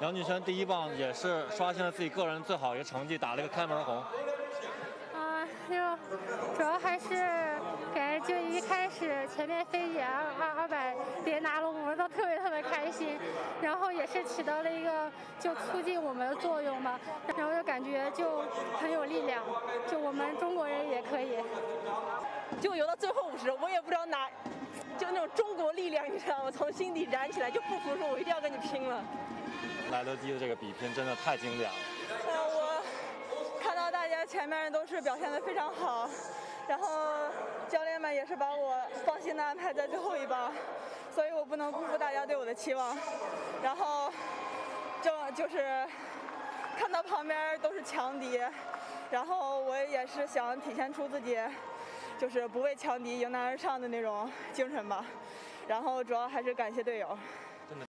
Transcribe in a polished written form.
杨俊轩第一棒也是刷新了自己个人最好一个成绩，打了一个开门红。 就主要还是感觉就一开始前面飞姐200连拿了，我们都特别开心，然后也是起到了一个就促进我们的作用嘛，然后就感觉就很有力量，就我们中国人也可以。 就游到最后50，我也不知道哪，就那种中国力量，你知道吗？从心底燃起来，就不服输，我一定要跟你拼了。 莱德基的这个比拼真的太经典了。 我看到大家前面人都是表现得非常好，然后教练们也是把我放心的安排在最后一棒，所以我不能辜负大家对我的期望。然后就是看到旁边都是强敌，然后我也是想体现出自己就是不畏强敌、迎难而上的那种精神吧。然后主要还是感谢队友。